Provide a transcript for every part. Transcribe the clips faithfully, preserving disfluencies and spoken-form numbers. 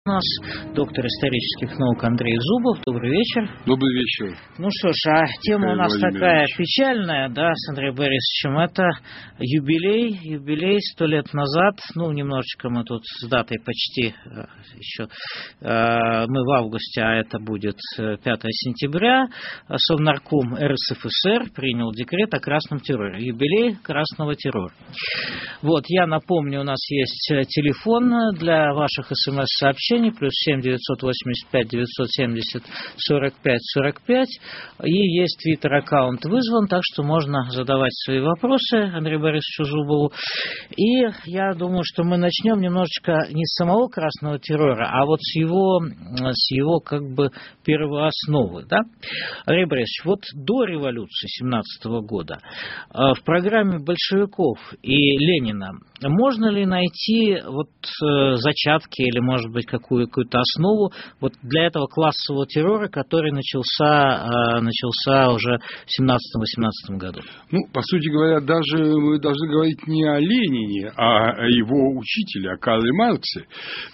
У нас доктор исторических наук Андрей Зубов. Добрый вечер. Добрый вечер. Ну что ж, а тема у нас такая печальная, да, с Андреем Борисовичем. Это юбилей, юбилей сто лет назад. Ну, немножечко мы тут с датой почти еще. Мы в августе, а это будет пятое сентября. Совнарком эр эс эф эс эр принял декрет о красном терроре. Юбилей красного террора. Вот, я напомню, у нас есть телефон для ваших смс-сообщений. Плюс семь девятьсот восемьдесят пять девятьсот семьдесят сорок пять сорок пять. И есть твиттер-аккаунт «Вызван», так что можно задавать свои вопросы Андрею Борисовичу Зубову. И я думаю, что мы начнем немножечко не с самого красного террора, а вот с его, с его как бы первоосновы. Да? Андрей Борисович, вот до революции семнадцатого года в программе большевиков и Ленина можно ли найти вот зачатки или, может быть, какую, какую-то основу вот для этого классового террора, который начался, начался уже в семнадцатом-восемнадцатом году? Ну, по сути говоря, даже мы должны говорить не о Ленине, а о его учителе, о Карле Марксе,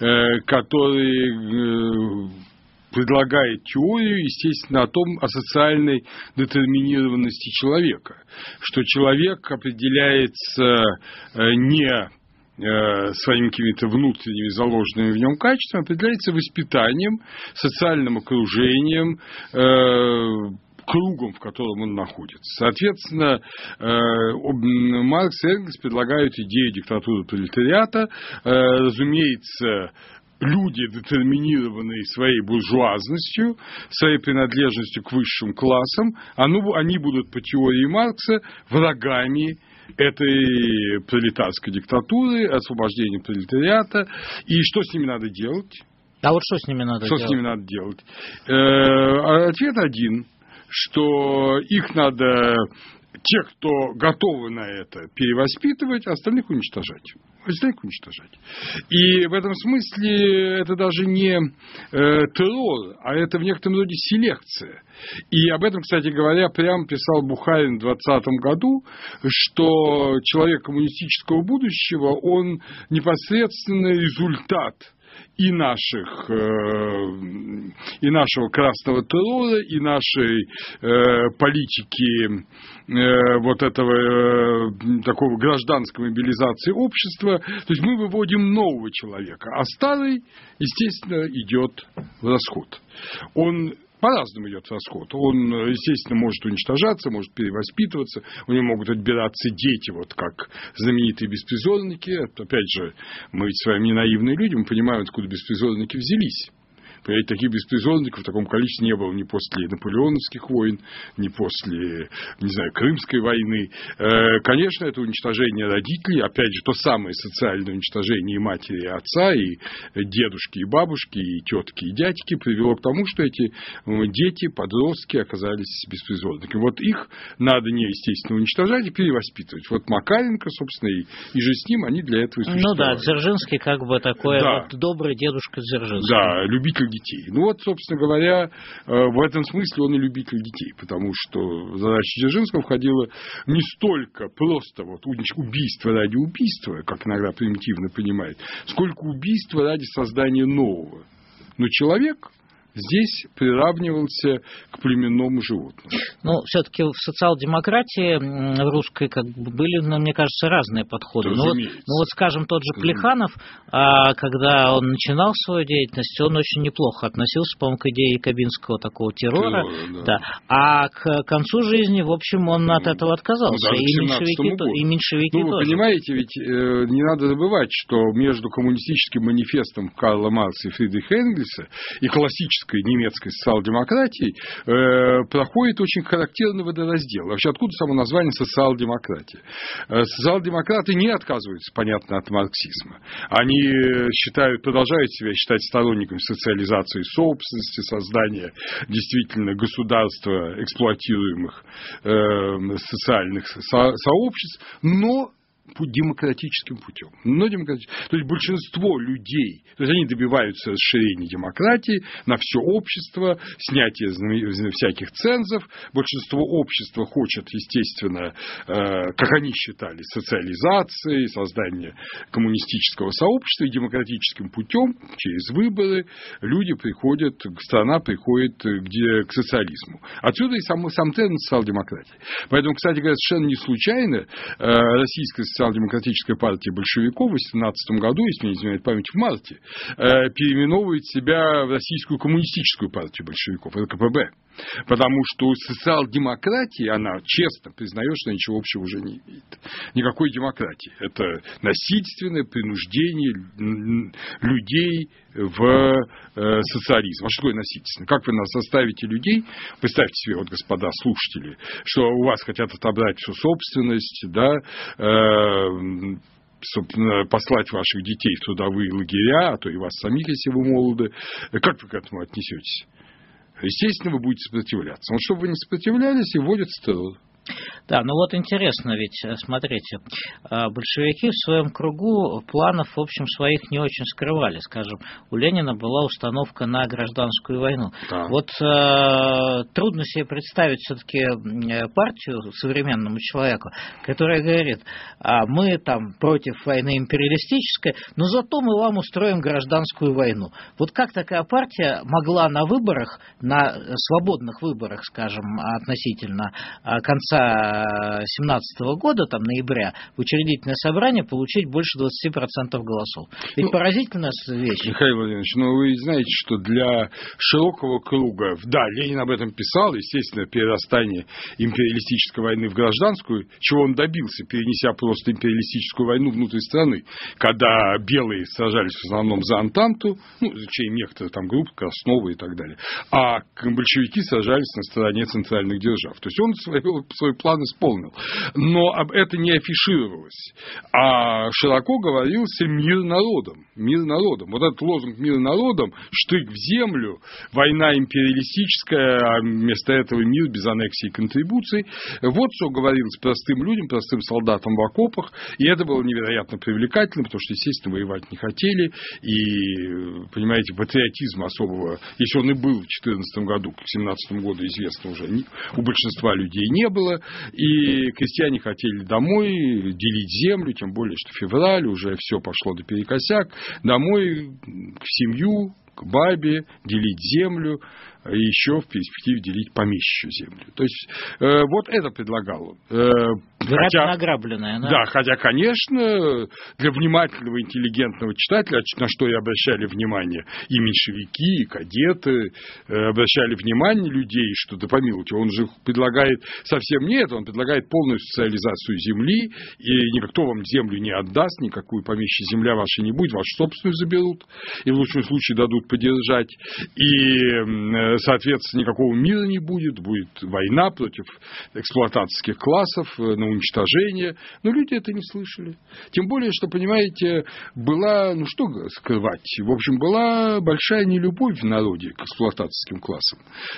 который предлагает теорию, естественно, о том, о социальной детерминированности человека, что человек определяется не своими какими-то внутренними заложенными в нем качествами, определяется воспитанием, социальным окружением, кругом, в котором он находится. Соответственно, Маркс и Энгельс предлагают идею диктатуры пролетариата, разумеется, люди, детерминированные своей буржуазностью, своей принадлежностью к высшим классам, они будут по теории Маркса врагами этой пролетарской диктатуры, освобождения пролетариата. И что с ними надо делать? А вот что с ними надо что делать? Что с ними надо делать? Э-э- ответ один, что их надо, тех, кто готовы на это, перевоспитывать, а остальных уничтожать. Остальных уничтожать. И в этом смысле это даже не э, террор, а это в некотором роде селекция. И об этом, кстати говоря, прямо писал Бухарин в двадцатом году, что человек коммунистического будущего, он непосредственно результат и наших, и нашего красного террора, и нашей политики вот этого такого гражданской мобилизации общества. То есть мы выводим нового человека, а старый, естественно, идет в расход. Он по-разному идет в расход. Он, естественно, может уничтожаться, может перевоспитываться, у него могут отбираться дети, вот как знаменитые беспризорники. Опять же, мы ведь с вами не наивные люди, мы понимаем, откуда беспризорники взялись. Понимаете, таких беспризорников в таком количестве не было ни после наполеоновских войн, ни после, не знаю, Крымской войны. Конечно, это уничтожение родителей, опять же, то самое социальное уничтожение и матери, и отца, и дедушки, и бабушки, и тетки, и дядьки привело к тому, что эти дети, подростки оказались беспризорниками. Вот их надо не, естественно, уничтожать и перевоспитывать. Вот Макаренко, собственно, и, и же с ним они для этого и существовали. Ну да, Дзержинский как бы такой да. вот добрый дедушка Дзержинский. Да, любитель детей. Ну вот, собственно говоря, в этом смысле он и любитель детей, потому что задача Дзержинского входила не столько просто вот убийство ради убийства, как иногда примитивно понимает, сколько убийство ради создания нового. Но человек здесь приравнивался к племенному животному. Ну, все-таки в социал-демократии в русской как бы были, ну, мне кажется, разные подходы. Ну вот, ну вот, скажем, тот же Плеханов, когда он начинал свою деятельность, он очень неплохо относился, по-моему, к идее якобинского такого террора. Террора, да. Да. А к концу жизни, в общем, он от этого отказался. Ну, и, меньшевики, то, и меньшевики ну, вы тоже. Понимаете, ведь э, не надо забывать, что между коммунистическим манифестом Карла Маркса и Фридриха Энгельса и классическим немецкой социал-демократии э, проходит очень характерный водораздел. Вообще, откуда само название социал-демократия? Э, социал-демократы не отказываются, понятно, от марксизма. Они считают, продолжают себя считать сторонниками социализации собственности, создания действительно государства эксплуатируемых э, социальных со- сообществ, но демократическим путем. Но демократическим. То есть большинство людей, то есть они добиваются расширения демократии на все общество, снятия всяких цензов. Большинство общества хочет, естественно, как они считали, социализации, создания коммунистического сообщества, и демократическим путем, через выборы, люди приходят, страна приходит где, к социализму. Отсюда и сам, сам термин социал-демократия. Поэтому, кстати говоря, совершенно не случайно российская социал-демократическая партия большевиков в восемнадцатом году, если не изменяет память, в марте, переименовывает себя в Российскую коммунистическую партию большевиков, эр ка пэ бэ. Потому что социал-демократия, она честно признает, что ничего общего уже не имеет. Никакой демократии. Это насильственное принуждение людей в социализм. А что такое насильственно? Как вы нас заставите людей, представьте себе, вот, господа слушатели, что у вас хотят отобрать всю собственность, да, собственно, послать ваших детей в трудовые лагеря, а то и вас самих, если вы молоды. Как вы к этому отнесетесь? Естественно, вы будете сопротивляться. Вот чтобы вы не сопротивлялись, и вводится террор. Да, ну вот интересно ведь, смотрите, большевики в своем кругу планов, в общем, своих не очень скрывали. Скажем, у Ленина была установка на гражданскую войну. Да. Вот э, трудно себе представить все-таки партию современному человеку, которая говорит, а мы там против войны империалистической, но зато мы вам устроим гражданскую войну. Вот как такая партия могла на выборах, на свободных выборах, скажем, относительно конца семнадцатого года, там, ноября, в учредительное собрание получить больше двадцати процентов голосов. Ведь ну, поразительная вещь. Михаил Владимирович, ну вы знаете, что для широкого круга, да, Ленин об этом писал, естественно, перерастание империалистической войны в гражданскую, чего он добился, перенеся просто империалистическую войну внутрь страны, когда белые сражались в основном за Антанту, ну, за чей некоторые там группы, Краснова и так далее, а большевики сражались на стороне центральных держав. То есть он свои свой план исполнил. Но это не афишировалось. А широко говорился мир народом. Мир народом. Вот этот лозунг «мир народом», штык в землю, война империалистическая, а вместо этого мир без аннексий и контрибуций. Вот что говорилось простым людям, простым солдатам в окопах. И это было невероятно привлекательно, потому что, естественно, воевать не хотели. И, понимаете, патриотизма особого, если он и был в две тысячи четырнадцатом году, к две тысячи семнадцатому году, известно уже, у большинства людей не было. И крестьяне хотели домой делить землю, тем более, что февраль, уже все пошло наперекосяк, домой, в семью, к бабе, делить землю, и еще в перспективе делить помещичью землю. То есть, э, вот это предлагал он. Э, хотя, награбленное, да? Да, хотя, конечно, для внимательного, интеллигентного читателя, на что и обращали внимание и меньшевики, и кадеты, э, обращали внимание людей, что, да помилуйте, он же предлагает совсем не это, он предлагает полную социализацию земли, и никто вам землю не отдаст, никакую помещичью земля ваша не будет, вашу собственную заберут, и в лучшем случае дадут подержать, и соответственно, никакого мира не будет, будет война против эксплуататорских классов на уничтожение. Но люди это не слышали. Тем более, что, понимаете, была, ну что скрывать, в общем, была большая нелюбовь в народе к эксплуататорским классам,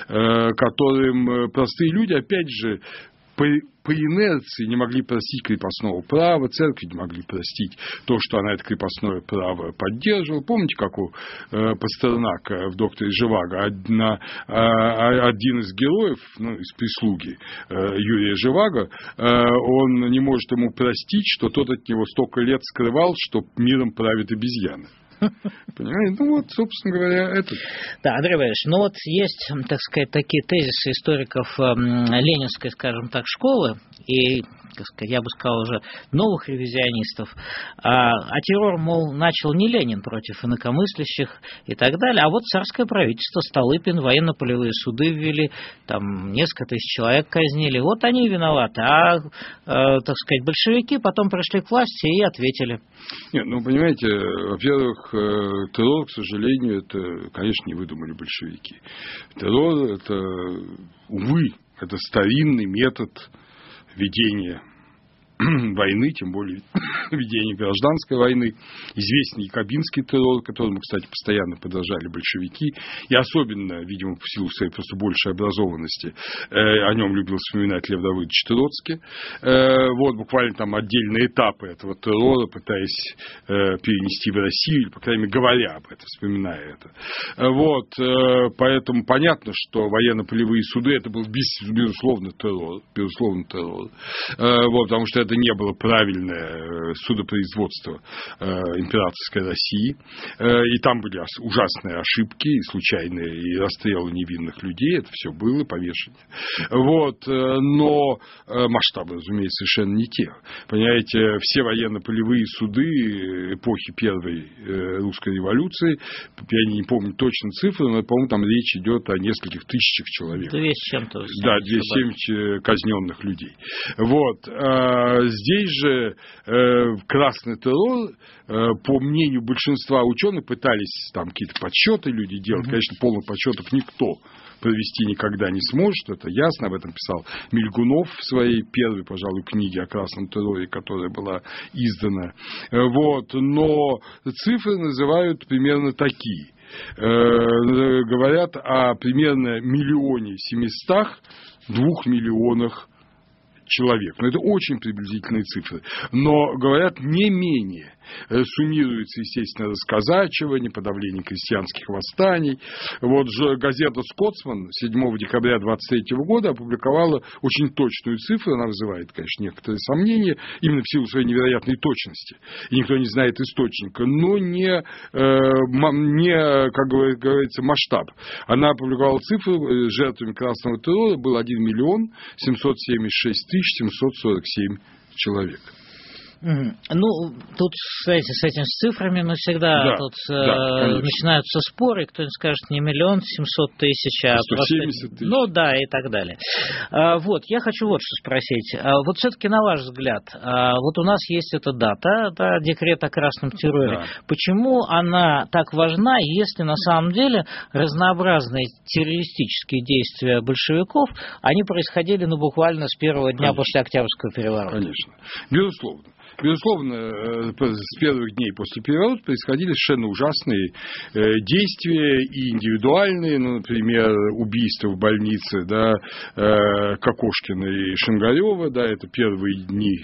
которым простые люди, опять же, по, по инерции не могли простить крепостного права, церкви не могли простить то, что она это крепостное право поддерживала. Помните, как у э, Пастернака в «Докторе Живаго» одна, э, один из героев, ну, из прислуги э, Юрия Живаго, э, он не может ему простить, что тот от него столько лет скрывал, что миром правит обезьяны. Понимаете? Ну вот, собственно говоря, это. Да, Андрей Валерьевич, ну вот есть, так сказать, такие тезисы историков э, ленинской, скажем так, школы и, так сказать, я бы сказал, уже новых ревизионистов. А, а террор, мол, начал не Ленин против инакомыслящих и так далее, а вот царское правительство, Столыпин, военно-полевые суды ввели, там несколько тысяч человек казнили. Вот они и виноваты. А, э, так сказать, большевики потом пришли к власти и ответили. Нет, ну, понимаете, во-первых, террор, к сожалению, это, конечно, не выдумали большевики. Террор – это, увы, это старинный метод ведения войны, тем более ведения гражданской войны, известный якобинский террор, которому, кстати, постоянно подражали большевики, и особенно, видимо, в силу своей просто большей образованности, э, о нем любил вспоминать Лев Давыдович Троцкий. Э, вот буквально там отдельные этапы этого террора, пытаясь э, перенести в Россию, или, по крайней мере, говоря об этом, вспоминая это. Э, вот, э, поэтому понятно, что военно-полевые суды это был безусловно террор, безусловно террор, э, вот, потому что это не было правильное судопроизводство э, императорской России, э, и там были ужасные ошибки, и случайные, и расстрелы невинных людей, это все было, повешение. Вот, э, но э, масштабы, разумеется, совершенно не те. Понимаете, все военно-полевые суды эпохи Первой э, русской революции, я не помню точно цифры, но, по-моему, там речь идет о нескольких тысячах человек. двести чем-то. Да, двести семьдесят казненных людей. Вот. Здесь же э, красный террор, э, по мнению большинства ученых, пытались там какие-то подсчеты люди делать. Mm-hmm. Конечно, полных подсчетов никто провести никогда не сможет, это ясно, об этом писал Мильгунов в своей первой, пожалуй, книге о красном терроре, которая была издана. Вот. Но цифры называют примерно такие. Э, говорят о примерно миллионе семистах двух миллионах человек. Но это очень приблизительные цифры. Но, говорят, не менее. Суммируется, естественно, расказачивание, подавление крестьянских восстаний. Вот же газета «Скотсман» седьмого декабря двадцать третьего года опубликовала очень точную цифру. Она вызывает, конечно, некоторые сомнения, именно в силу своей невероятной точности. И никто не знает источника, но не, э, не как говорится, масштаб. Она опубликовала цифру, жертвами красного террора был один миллион семьсот семьдесят шесть тысяч семьсот сорок семь человек. Ну, тут, кстати, с этими цифрами мы всегда да, тут да, э, начинаются споры, кто-нибудь скажет не миллион семьсот тысяч, а сто семьдесят тысяч. Ну да, и так далее. А, вот, я хочу вот что спросить. А, вот все-таки на ваш взгляд, а, вот у нас есть эта дата, да, декрет о красном терроре. Да. Почему она так важна, если на самом деле разнообразные террористические действия большевиков, они происходили, ну, буквально с первого дня Конечно. После Октябрьского переворота? Конечно, безусловно. Безусловно, с первых дней после переворота происходили совершенно ужасные действия и индивидуальные, ну, например, убийства в больнице, да, Кокошкина и Шингарева, да, это первые дни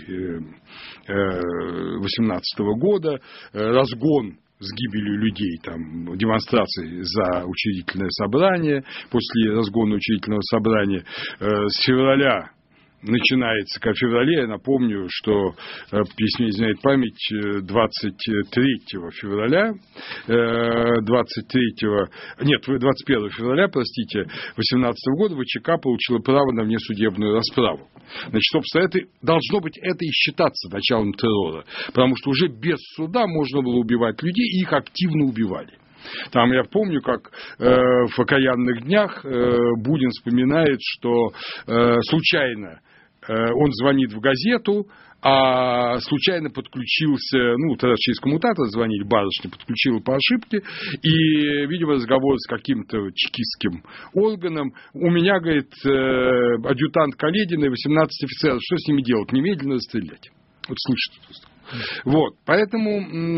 восемнадцатого года, разгон с гибелью людей, там, демонстрации за учредительное собрание, после разгона учредительного собрания с февраля начинается, как в феврале, я напомню, что, если не изменяет память, двадцать третьего февраля, двадцать третьего, нет, двадцать первого февраля, простите, восемнадцатого года ВЧК получила право на внесудебную расправу. Значит, собственно, это, должно быть это и считаться началом террора, потому что уже без суда можно было убивать людей, и их активно убивали. Там я помню, как э, в «Окаянных днях» э, Бунин вспоминает, что э, случайно э, он звонит в газету, а случайно подключился, ну, тогда через коммутатор звонили, барышня подключила по ошибке, и, видимо, разговор с каким-то чекистским органом. У меня, говорит, э, адъютант Каледина и восемнадцать офицеров, что с ними делать? Немедленно расстрелять. Вот слышите просто. Вот, поэтому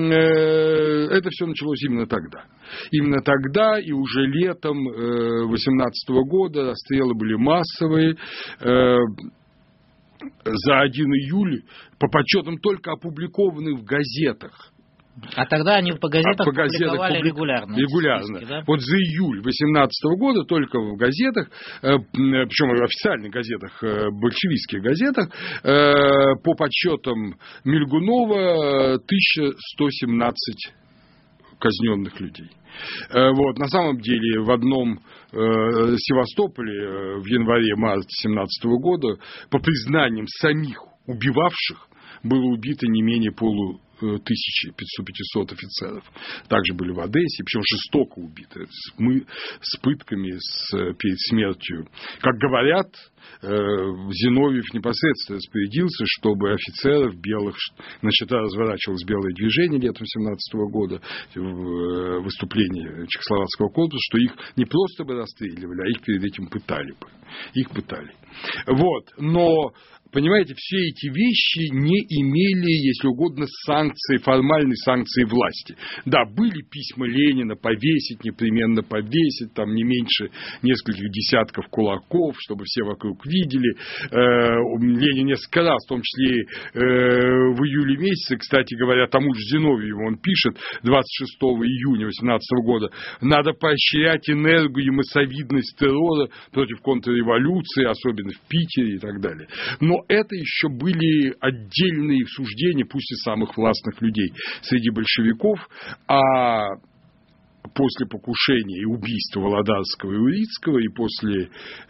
э, это все началось именно тогда. Именно тогда и уже летом восемнадцатого года расстрелы были массовые. Э, за один июль, по подсчетам только опубликованных в газетах. А тогда они по газетам по газетах публиковали публи... регулярно. Регулярно. Списки, да? Вот за июль восемнадцатого года только в газетах, причем в официальных газетах, большевистских газетах, по подсчетам Мильгунова тысяча сто семнадцать казненных людей. Вот. На самом деле в одном э, Севастополе в январе-марте семнадцатого года, по признаниям самих убивавших, было убито не менее полу тысячи пятисот офицеров. Также были в Одессе, причем жестоко убиты, с, мы, с пытками, с, перед смертью. Как говорят, э, Зиновьев непосредственно распорядился, чтобы офицеров белых, значит, разворачивалось белое движение летом семнадцатого года, в выступлении Чехословацкого корпуса, что их не просто бы расстреливали, а их перед этим пытали бы. Их пытали. Вот. Но, понимаете, все эти вещи не имели, если угодно, санкции, формальной санкции власти. Да, были письма Ленина повесить, непременно повесить, там не меньше нескольких десятков кулаков, чтобы все вокруг видели. Ленин несколько раз, в том числе в июле месяце, кстати говоря, тому же Зиновьеву он пишет двадцать шестого июня восемнадцатого года, надо поощрять энергию и массовидность террора против контрреволюции, особенно в Питере и так далее. Но это еще были отдельные суждения, пусть и самых властных людей среди большевиков, а после покушения и убийства Володарского и Урицкого, и после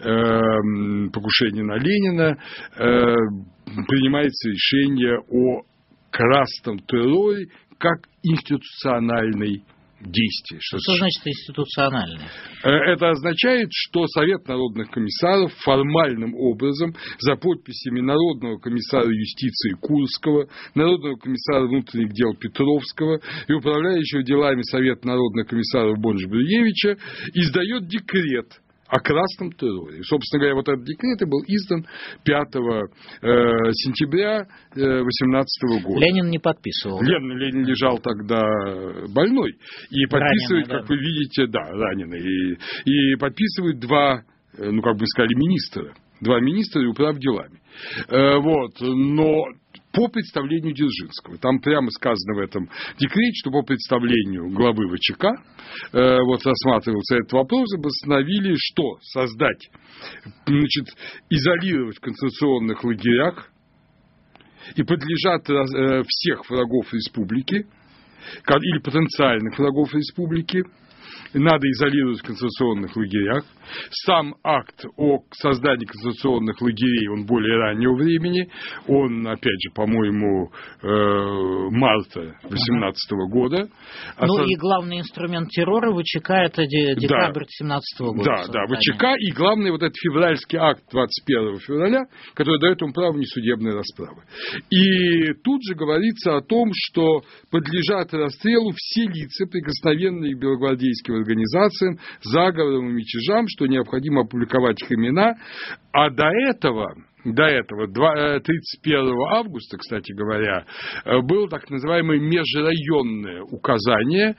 э, покушения на Ленина э, принимается решение о красном терроре как институциональной действий. Что, что значит институциональный? Это означает, что Совет народных комиссаров формальным образом за подписями Народного комиссара юстиции Курского, Народного комиссара внутренних дел Петровского и управляющего делами Совета народных комиссаров Бонч-Брюевича издает декрет о красном терроре. Собственно говоря, вот этот декрет и был издан пятого сентября восемнадцатого года. Ленин не подписывал. Ленин, Ленин лежал тогда больной. И подписывает, раненый, как да. вы видите, да, раненый. И, и подписывают два, ну, как бы сказали, министра. Два министра и управ делами. Вот. Но по представлению Дзержинского. Там прямо сказано в этом декрете, что по представлению главы ВЧК, э, вот рассматривался этот вопрос, обосновили, что создать, значит, изолировать в концентрационных лагерях и подлежат э, всех врагов республики или потенциальных врагов республики. Надо изолировать в концентрационных лагерях. Сам акт о создании концентрационных лагерей, он более раннего времени. Он, опять же, по-моему, марта восемнадцатого года. А ну со... и главный инструмент террора ВЧК – это декабрь семнадцатого года. Да, да, ВЧК. И главный вот этот февральский акт двадцать первого февраля, который дает ему право несудебной расправы. И тут же говорится о том, что подлежат расстрелу все лица, прикосновенные к белогвардейским организациям, заговорам и мятежам, что необходимо опубликовать их имена. А до этого, до этого, тридцать первого августа, кстати говоря, было так называемое межрайонное указание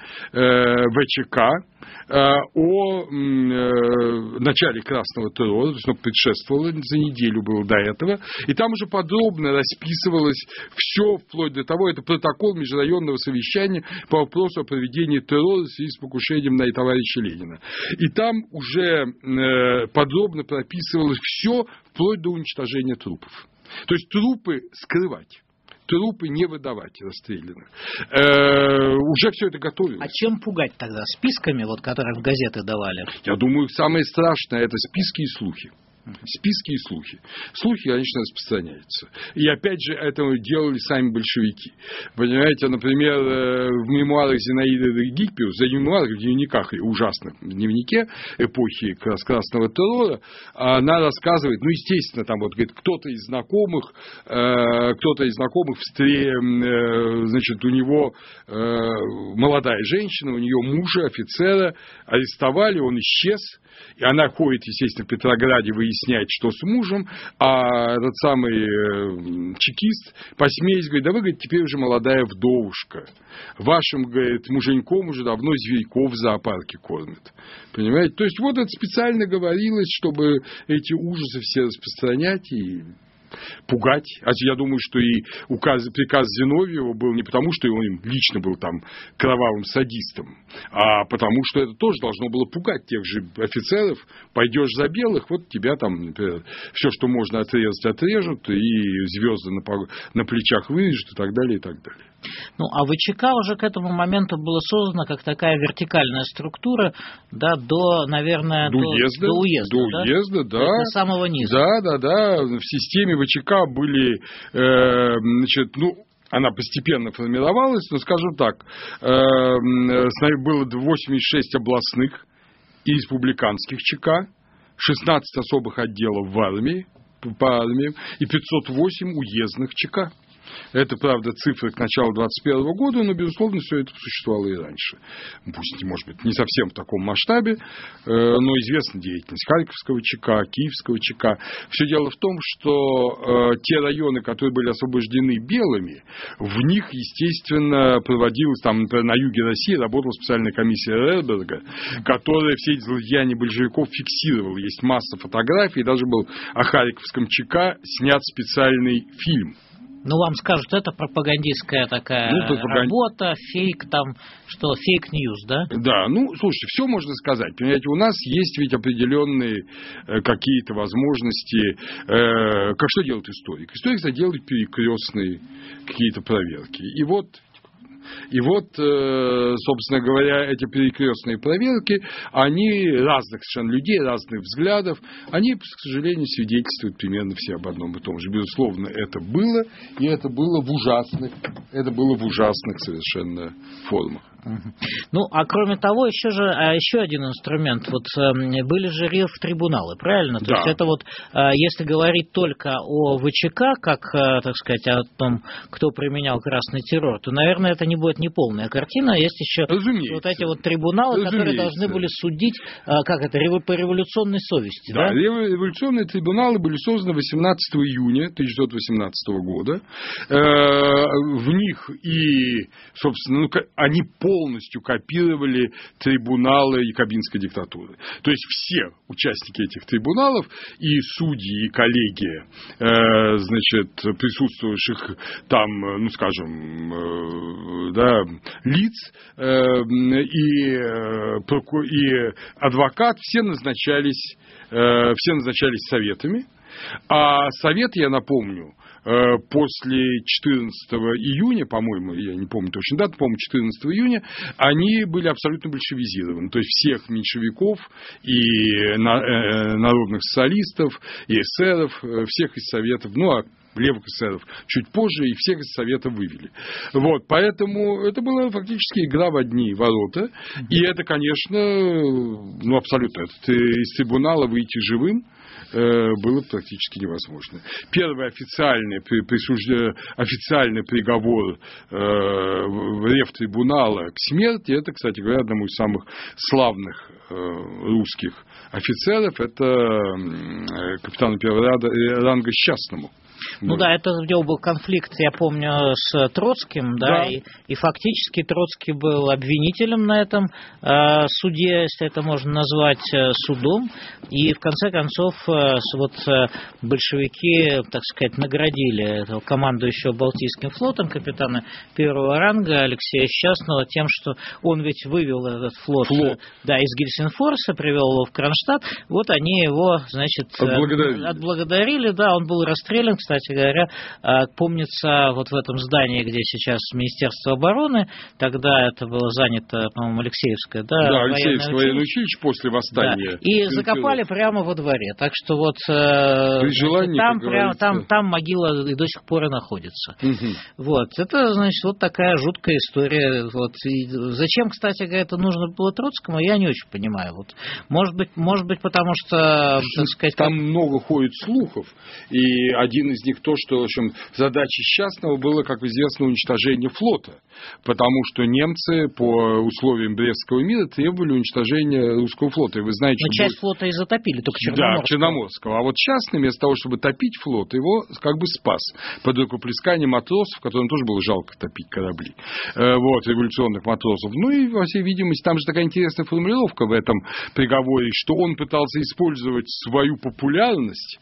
ВЧК о начале красного террора, то есть оно предшествовало, за неделю было до этого, и там уже подробно расписывалось все, вплоть до того, это протокол межрайонного совещания по вопросу о проведении террора в связи с покушением на товарища Ленина. И там уже подробно прописывалось все, вплоть до уничтожения трупов. То есть трупы скрывать. Трупы не выдавать расстрелянных. Э-э, уже все это готовилось. А чем пугать тогда? Списками, вот, которые в газеты давали? Я думаю, самое страшное – это списки и слухи. Списки и слухи. Слухи, конечно, распространяются. И опять же, это делали сами большевики. Понимаете, например, в мемуарах Зинаиды Гиппиус, за мемуарах, в дневниках, ужасных дневнике эпохи Красного террора, она рассказывает, ну, естественно, там вот, говорит, кто-то из знакомых, кто-то из знакомых, значит, у него молодая женщина, у нее мужа, офицера, арестовали, он исчез. И она ходит, естественно, в Петрограде выяснять, что с мужем, а этот самый э, чекист, посмеясь, говорит, да вы, говорит, теперь уже молодая вдовушка. Вашим, говорит, муженьком уже давно зверьков в зоопарке кормят. Понимаете? То есть, вот это специально говорилось, чтобы эти ужасы все распространять и пугать. А я думаю, что и указ, приказ Зиновьева был не потому, что он им лично был там кровавым садистом, а потому, что это тоже должно было пугать тех же офицеров. Пойдешь за белых, вот тебя там, например, все, что можно отрезать, отрежут, и звезды на, на плечах вырежут, и так далее, и так далее. Ну, а ВЧК уже к этому моменту было создано как такая вертикальная структура, да, до, наверное, до, до уезда, до уезда, до, да? уезда, да. До самого низа. Да, да, да. В системе ВЧК были, э, значит, ну, она постепенно формировалась, но, скажем так, э, было восемьдесят шесть областных и республиканских ЧК, шестнадцать особых отделов в армии, по армии и пятьсот восемь уездных ЧК. Это, правда, цифры к началу двадцать первого года, но, безусловно, все это существовало и раньше. Пусть, может быть, не совсем в таком масштабе, но известна деятельность Харьковского ЧК, Киевского ЧК. Все дело в том, что те районы, которые были освобождены белыми, в них, естественно, проводилась, там, например, на юге России работала специальная комиссия Рерберга, которая все эти злодеяния большевиков фиксировала. Есть масса фотографий, даже был о Харьковском ЧК снят специальный фильм. Ну, вам скажут, это пропагандистская такая ну, пропаганд... работа, фейк там, что фейк-ньюс, да? Да, ну, слушайте, все можно сказать. Понимаете, у нас есть ведь определенные э, какие-то возможности. Э, как что делает историк? Историк это делает перекрестные какие-то проверки. И вот... И вот, собственно говоря, эти перекрестные проверки, они разных совершенно людей, разных взглядов, они, к сожалению, свидетельствуют примерно все об одном и том же. Безусловно, это было, и это было в ужасных, это было в ужасных совершенно формах. Ну, а кроме того, еще же еще один инструмент. Вот были же рев-трибуналы, правильно? То да. есть это вот, если говорить только о ВЧК, как, так сказать, о том, кто применял красный террор, то, наверное, это не будет неполная картина. Есть еще Разумеется. вот эти вот трибуналы, Разумеется. которые должны были судить, как это, по революционной совести. Да, да? Революционные трибуналы были созданы восемнадцатого июня тысяча девятьсот восемнадцатого года. В них и, собственно, ну, они по полностью копировали трибуналы якобинской диктатуры. То есть все участники этих трибуналов, и судьи, и коллегия, э, значит, присутствующих там, ну, скажем, э, да, лиц, э, и, э, и адвокат, все назначались, э, все назначались советами. А совет, я напомню, после четырнадцатого июня, по-моему, я не помню точно дату, по-моему, четырнадцатого июня, они были абсолютно большевизированы. То есть всех меньшевиков и народных социалистов, и эсеров, всех из советов, ну, а левых эсеров чуть позже, и всех из совета вывели. Вот, поэтому это была фактически игра в одни ворота. И это, конечно, ну, абсолютно, это, из трибунала выйти живым было практически невозможно. Первый официальный, присужден, официальный приговор э, ревтрибунала к смерти, это, кстати говоря, одному из самых славных э, русских офицеров, это э, капитану первого ранга Счастному. Ну да, это где был конфликт, я помню, с Троцким, да, да. И, и фактически Троцкий был обвинителем на этом э, суде, если это можно назвать э, судом, и в конце концов э, вот э, большевики, так сказать, наградили этого командующего Балтийским флотом, капитана первого ранга Алексея Счастного, тем, что он ведь вывел этот флот, флот. Да, из Гельсинфорса, привел его в Кронштадт, вот они его, значит, отблагодарили, отблагодарили да, он был расстрелян, кстати, Кстати говоря, помнится, вот в этом здании, где сейчас Министерство обороны, тогда это было занято, по-моему, Алексеевское, да? Да, Алексеевское военное училище после восстания. Да. И закопали прямо во дворе. Так что вот желании, там, прямо, там, там могила и до сих пор и находится. Угу. Вот. Это, значит, вот такая жуткая история. Вот. И зачем, кстати говоря, это нужно было Троцкому, я не очень понимаю. Вот. Может быть, может быть, потому что, так сказать... Там как... много ходит слухов, и один из них то, что, в общем, задачей Счастного было, как известно, уничтожение флота, потому что немцы по условиям Брестского мира требовали уничтожения русского флота. И вы знаете, Но что часть был... флота и затопили, только Черноморского. Да, Черноморского. А вот Счастный, вместо того, чтобы топить флот, его как бы спас под рукоплескание матросов, которым тоже было жалко топить корабли. Вот, революционных матросов. Ну и, во всей видимости, там же такая интересная формулировка в этом приговоре, что он пытался использовать свою популярность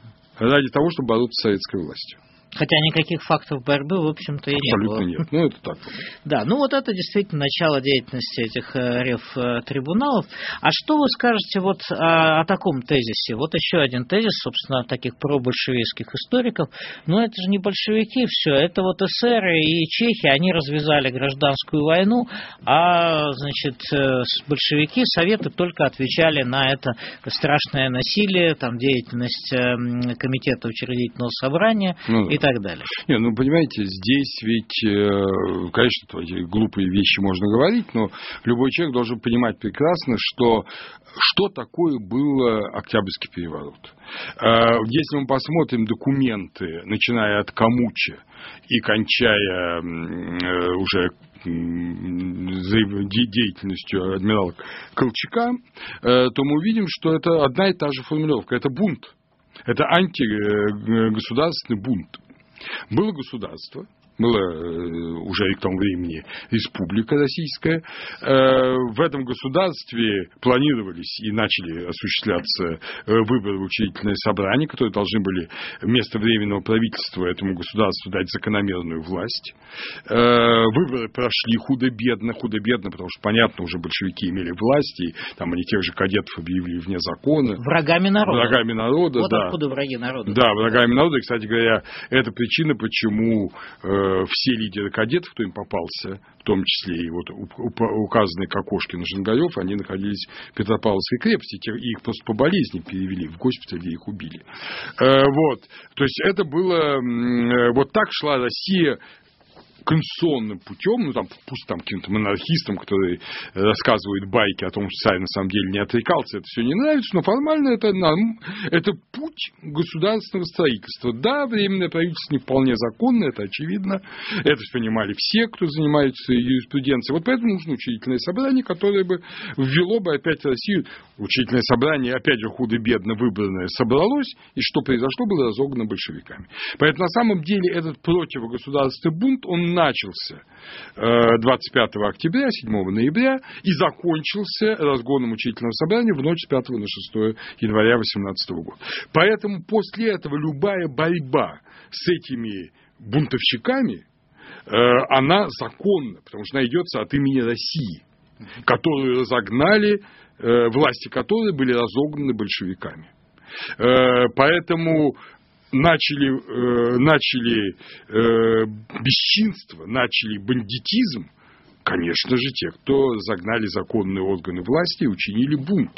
ради того, чтобы бороться с советской властью. Хотя никаких фактов борьбы, в общем-то, и не было. Абсолютно нет. Ну, это так. Да, ну вот это действительно начало деятельности этих рев-трибуналов. А что вы скажете вот о, о таком тезисе? Вот еще один тезис, собственно, таких пробольшевистских историков. Но это же не большевики все, это вот эсеры и чехи, они развязали гражданскую войну, а, значит, большевики, советы только отвечали на это страшное насилие, там, деятельность комитета учредительного собрания, ну, да. и так далее. Не, ну, понимаете, здесь ведь, конечно, эти глупые вещи можно говорить, но любой человек должен понимать прекрасно, что что такое был Октябрьский переворот. Если мы посмотрим документы, начиная от Камуча и кончая уже деятельностью адмирала Колчака, то мы увидим, что это одна и та же формулировка. Это бунт. Это антигосударственный бунт. Было государство, была уже к тому времени республика российская. В этом государстве планировались и начали осуществляться выборы в учредительное собрание, которые должны были вместо временного правительства этому государству дать закономерную власть. Выборы прошли худо-бедно, худо-бедно, потому что, понятно, уже большевики имели власть, и там они тех же кадетов объявили вне закона. Врагами народа. Врагами народа, вот да. откуда враги народа. Да, врагами народа. И, кстати говоря, это причина, почему все лидеры кадетов, кто им попался, в том числе и вот указанные Кокошкин и Жангаев, они находились в Петропавловской крепости, и их просто по болезни перевели в госпиталь, и их убили. Вот. То есть это было... Вот так шла Россия конституционным путем, ну, там, пусть там каким-то монархистам, которые рассказывают байки о том, что царь на самом деле не отрекался, это все не нравится, но формально это, это путь государственного строительства. Да, временное правительство не вполне законное, это очевидно, это понимали все, кто занимается юриспруденцией. Вот поэтому нужно учредительное собрание, которое бы ввело бы опять Россию. Учредительное собрание, опять же, худо-бедно выбранное, собралось, и что произошло, было разогнано большевиками. Поэтому на самом деле этот противогосударственный бунт, он начался двадцать пятого октября, седьмого ноября и закончился разгоном учредительного собрания в ночь с пятого на шестое января восемнадцатого года. Поэтому после этого любая борьба с этими бунтовщиками, она законна, потому что она идется от имени России, которую разогнали, власти которой были разогнаны большевиками. Поэтому начали, э, начали э, бесчинство, начали бандитизм, конечно же, те, кто загнали законные органы власти и учинили бунт.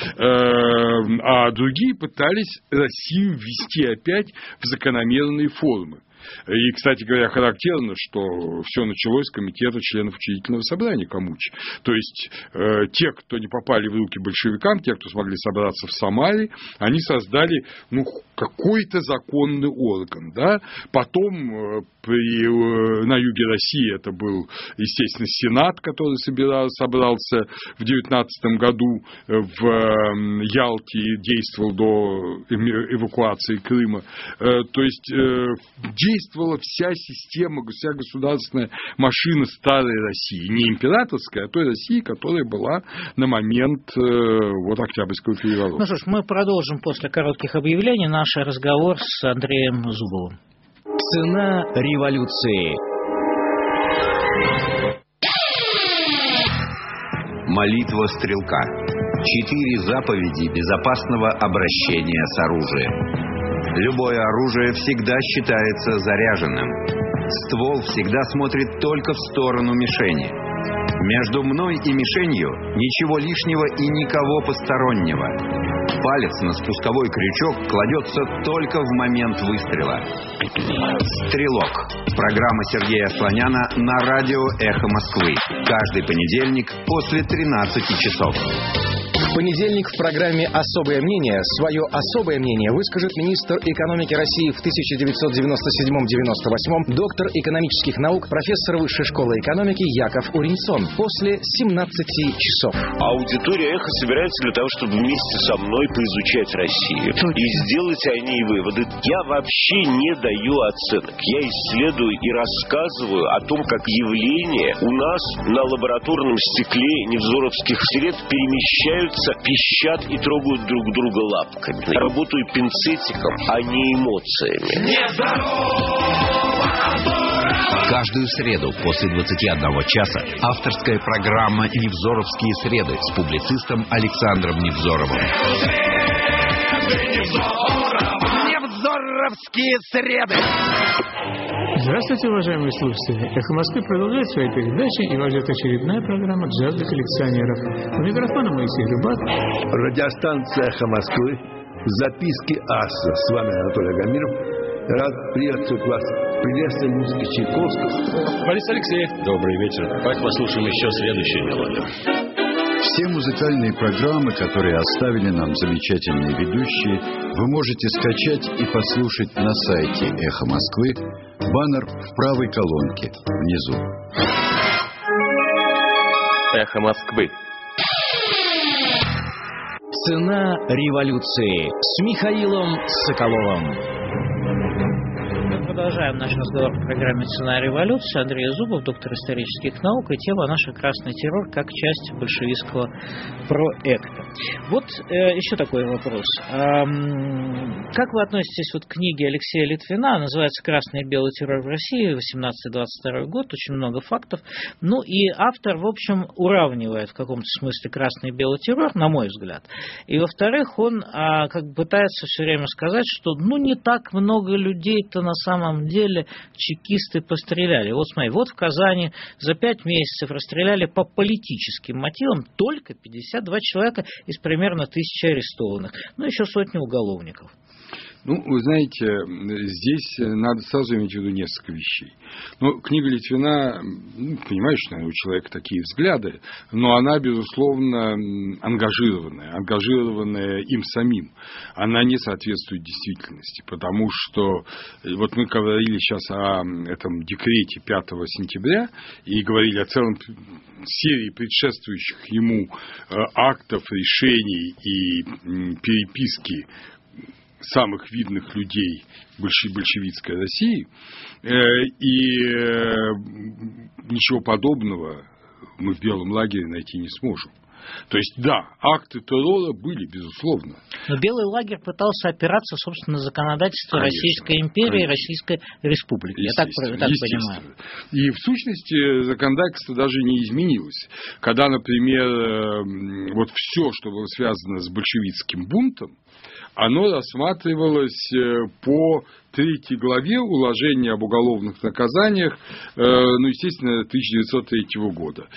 Э, а другие пытались Россию ввести опять в закономерные формы. И, кстати говоря, характерно, что все началось с комитета членов учредительного собрания Камуча. То есть, э, те, кто не попали в руки большевикам, те, кто смогли собраться в Самаре, они создали ну, какой-то законный орган. Да? Потом э, при, э, на юге России это был, естественно, Сенат, который собирал, собрался в девятнадцатом году в э, Ялте и действовал до эвакуации Крыма. Э, то есть, э, действовала вся система, вся государственная машина старой России. Не императорская, а той России, которая была на момент э, вот, Октябрьского переворота. Ну что ж, мы продолжим после коротких объявлений наш разговор с Андреем Зубовым. Цена революции. Молитва стрелка. Четыре заповеди безопасного обращения с оружием. Любое оружие всегда считается заряженным. Ствол всегда смотрит только в сторону мишени. Между мной и мишенью ничего лишнего и никого постороннего. Палец на спусковой крючок кладется только в момент выстрела. «Стрелок». Программа Сергея Слоняна на радио «Эхо Москвы». Каждый понедельник после тринадцати часов. В понедельник в программе «Особое мнение» свое особое мнение выскажет министр экономики России в тысяча девятьсот девяносто седьмом — девяносто восьмом, доктор экономических наук, профессор Высшей школы экономики Яков Уринсон после семнадцати часов. Аудитория «Эхо» собирается для того, чтобы вместе со мной поизучать Россию. И сделать о ней выводы. Я вообще не даю оценок. Я исследую и рассказываю о том, как явления у нас на лабораторном стекле невзоровских сред перемещаются, пищат и трогают друг друга лапками. Я работаю пинцетиком, а не эмоциями. Каждую среду после двадцати одного часа авторская программа «Невзоровские среды» с публицистом Александром Невзоровым. Невзоровские среды! Здравствуйте, уважаемые слушатели! «Эхо Москвы» продолжает свои передачи, и вас ждет очередная программа джазовых коллекционеров. У микрофона Моисей Рыбак. Радиостанция «Эхо Москвы». Записки аса. С вами Анатолий Агамиров. Рад приветствовать вас. Приветствую музыки Чайковского. Борис Алексеев. Добрый вечер. Давайте послушаем еще следующую мелодию. Все музыкальные программы, которые оставили нам замечательные ведущие, вы можете скачать и послушать на сайте «Эхо Москвы». Баннер в правой колонке внизу. «Эхо Москвы». Цена революции с Михаилом Соколовым. Продолжаем наш разговор в программе «Цена революции». Андрей Зубов, доктор исторических наук, и тема наша «Красный террор» как часть большевистского проекта. Вот э, еще такой вопрос. Эм, как вы относитесь вот к книге Алексея Литвина? Называется «Красный и белый террор в России», восемнадцатый двадцать второй год, очень много фактов. Ну и автор, в общем, уравнивает в каком-то смысле красный и белый террор, на мой взгляд. И во-вторых, он э, как бы пытается все время сказать, что ну не так много людей-то на самом деле чекисты постреляли. Вот смотри, вот в Казани за пять месяцев расстреляли по политическим мотивам только пятьдесят два человека из примерно тысячи арестованных. Ну, еще сотни уголовников. Ну, вы знаете, здесь надо сразу иметь в виду несколько вещей. Ну, книга Литвина, ну, понимаешь, наверное, у человека такие взгляды, но она, безусловно, ангажированная, ангажированная им самим. Она не соответствует действительности, потому что вот мы говорили сейчас о этом декрете пятого сентября и говорили о целом серии предшествующих ему актов, решений и переписки самых видных людей большевистской России, и ничего подобного мы в Белом лагере найти не сможем. То есть, да, акты террора были, безусловно. Но Белый лагерь пытался опираться, собственно, на законодательство конечно, Российской империи конечно. и Российской Республики. Я так, так понимаю. И в сущности законодательство даже не изменилось. Когда, например, вот все, что было связано с большевистским бунтом, оно рассматривалось по третьей главе уложения об уголовных наказаниях, ну, естественно, тысяча девятьсот третьего года.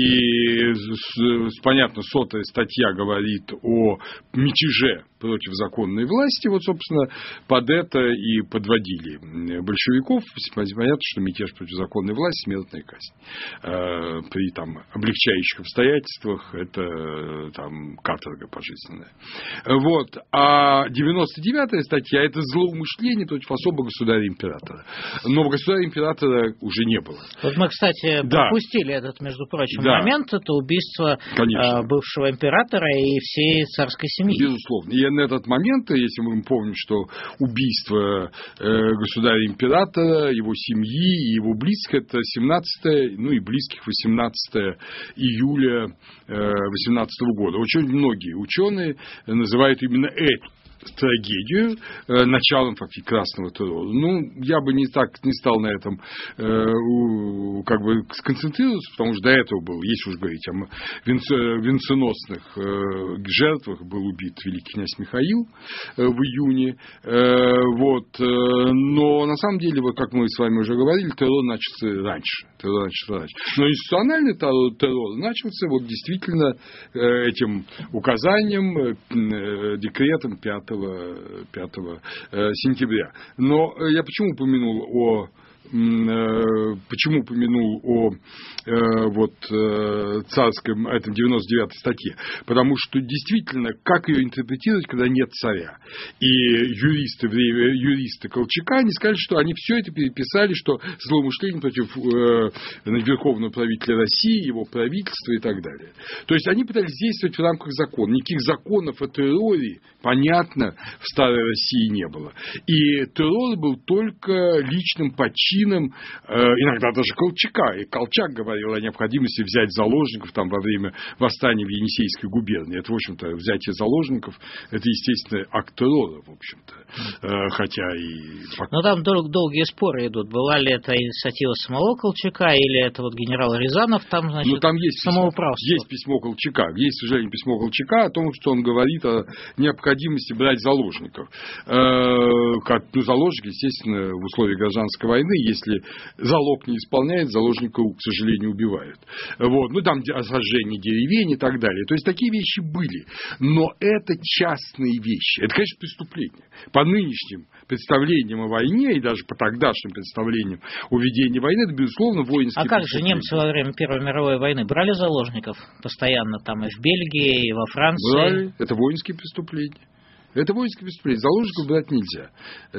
И, понятно, сотая статья говорит о мятеже против законной власти. Вот, собственно, под это и подводили большевиков. Понятно, что мятеж против законной власти – смертная казнь. При там, облегчающих обстоятельствах это там, каторга пожизненная. Вот. А девяносто девятая статья – это злоумышление против особого государя-императора. Но государя-императора уже не было. Вот мы, кстати, да. пропустили этот, между прочим, да. момент. Это убийство Конечно. бывшего императора и всей царской семьи. Безусловно. И на этот момент, если мы помним, что убийство государя-императора, его семьи и его близких, это семнадцатое, ну и близких восемнадцатое июля восемнадцатого года. Очень многие ученые называют именно эту трагедию э, началом фактически красного террора. Ну, я бы не так не стал на этом э, у, как бы сконцентрироваться, потому что до этого был, если уж говорить о венце, венценосных э, жертвах, был убит великий князь Михаил э, в июне. Э, вот, э, но на самом деле, вот как мы с вами уже говорили, террор начался раньше. Террор начался раньше. Но институциональный террор, террор начался вот действительно э, этим указанием, э, декретом пятого сентября. Но я почему упомянул о почему упомянул о э, вот, э, царском, этом девяносто девятой статье? Потому что действительно, как ее интерпретировать, когда нет царя? И юристы, юристы Колчака, они сказали, что они все это переписали, что злоумышление против э, верховного правителя России, его правительства и так далее. То есть они пытались действовать в рамках закона. Никаких законов о терроре, понятно, в старой России не было. И террор был только личным подчином, иногда даже Колчака. И Колчак говорил о необходимости взять заложников там, во время восстания в Енисейской губернии. Это, в общем-то, взятие заложников, это, естественно, акт террора, в общем-то. Хотя и... Но там дол- долгие споры идут. Была ли это инициатива самого Колчака, или это вот генерал Рязанов там, значит, ну, там есть самоуправство? Письмо, есть письмо Колчака. Есть, к сожалению, письмо Колчака о том, что он говорит о необходимости брать заложников. Ну, заложники, естественно, в условиях гражданской войны, если залог не исполняет, заложника, к сожалению, убивают. Вот. Ну, там сожжение деревень и так далее. То есть, такие вещи были. Но это частные вещи. Это, конечно, преступление. По нынешним представлениям о войне и даже по тогдашним представлениям о ведении войны, это, безусловно, воинские А как же немцы во время Первой мировой войны брали заложников постоянно там и в Бельгии, и во Франции? Брали. Это воинские преступления. Это воинское преступление. Заложников брать нельзя.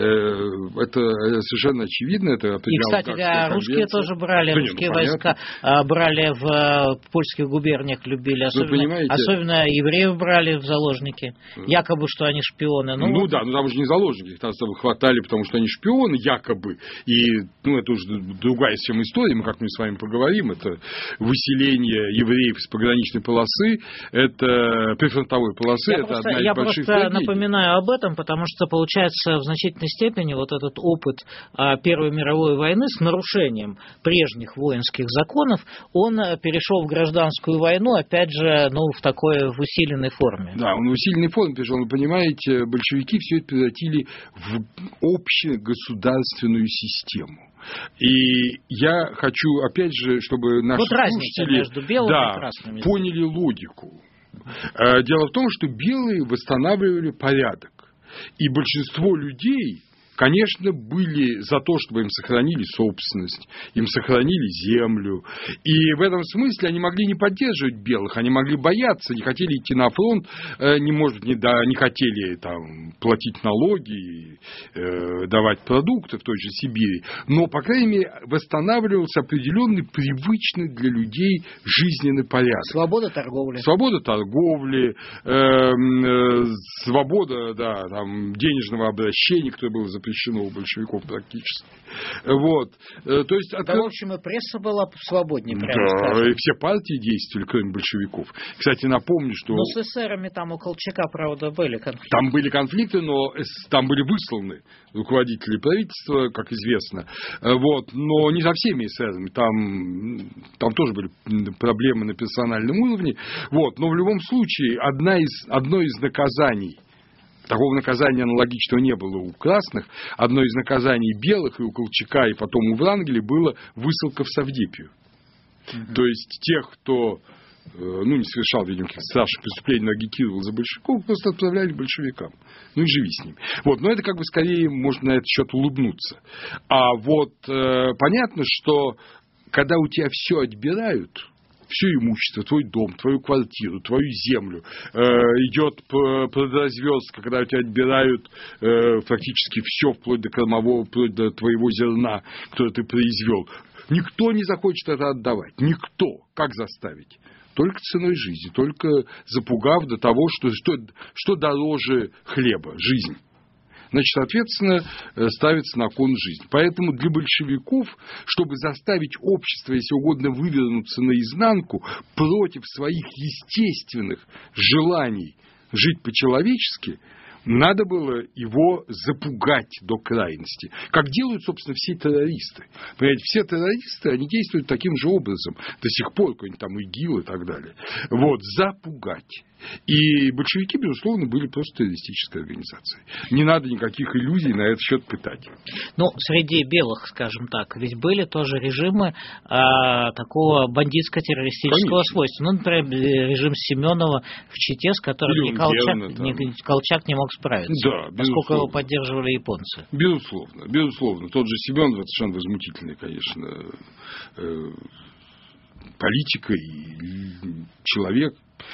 Это совершенно очевидно. Это и, кстати говоря, русские тоже брали, да, русские ну, войска брали в польских губерниях, любили. Особенно, особенно евреев брали в заложники. Якобы, что они шпионы. Ну, ну да, но там уже не заложники. Их там хватали, потому что они шпионы, якобы. И ну, это уже другая совсем история. Мы как-нибудь с вами поговорим. Это выселение евреев из пограничной полосы. Это прифронтовой полосы. Я это просто, одна из я больших просто напоминаю об этом, потому что получается в значительной степени вот этот опыт Первой мировой войны с нарушением прежних воинских законов, он перешел в гражданскую войну, опять же, ну, в такой в усиленной форме. Да, он в усиленной форме перешел. Вы понимаете, большевики все это превратили в общегосударственную систему. И я хочу, опять же, чтобы наши вот слушатели между белыми да, и красными поняли логику. Дело в том, что белые восстанавливали порядок. И большинство людей, конечно, были за то, чтобы им сохранили собственность, им сохранили землю. И в этом смысле они могли не поддерживать белых, они могли бояться, не хотели идти на фронт, не, может, не, да, не хотели там, платить налоги, э, давать продукты в той же Сибири. Но, по крайней мере, восстанавливался определенный привычный для людей жизненный порядок. Свобода торговли. Свобода торговли, э, э, свобода да, там, денежного обращения, которое было запрещено у большевиков практически. Вот. То есть, да, от... в общем, и пресса была свободнее, прямо да, скажем. И все партии действовали, кроме большевиков. Кстати, напомню, что... Но с эсерами там у Колчака, правда, были конфликты. Там были конфликты, но там были высланы руководители правительства, как известно. Вот. Но не со всеми эсерами. Там, там тоже были проблемы на персональном уровне. Вот. Но в любом случае, одна из, одно из наказаний, такого наказания аналогичного не было у красных. Одно из наказаний белых и у Колчака, и потом у Врангеля было высылка в Совдепию. Mm-hmm. То есть тех, кто ну, не совершал, видимо, каких-то страшных преступлений, но агитировал за большевиков, просто отправляли большевикам. Ну и живи с ним. Вот. Но это как бы скорее можно на этот счет улыбнуться. А вот э, понятно, что когда у тебя все отбирают, все имущество, твой дом, твою квартиру, твою землю, э, идет продразверстка, когда у тебя отбирают э, практически все, вплоть до кормового, вплоть до твоего зерна, которое ты произвел. Никто не захочет это отдавать. Никто. Как заставить? Только ценой жизни, только запугав до того, что, что, что дороже хлеба, жизнь. Значит, соответственно, ставится на кон жизнь. Поэтому для большевиков, чтобы заставить общество, если угодно, вывернуться наизнанку против своих естественных желаний жить по-человечески, надо было его запугать до крайности. Как делают, собственно, все террористы. Понимаете, все террористы, они действуют таким же образом. До сих пор, какой-нибудь там ИГИЛ и так далее. Вот, запугать. И большевики, безусловно, были просто террористической организацией. Не надо никаких иллюзий на этот счет пытать. Ну, среди белых, скажем так, ведь были тоже режимы а, такого бандитско-террористического свойства. Ну, например, режим Семенова в Чите, с которым ни Колчак, ни, Колчак не мог справиться. Да, поскольку его поддерживали японцы. Безусловно, безусловно. Тот же Семенов, совершенно возмутительный, конечно, э, политик и человек.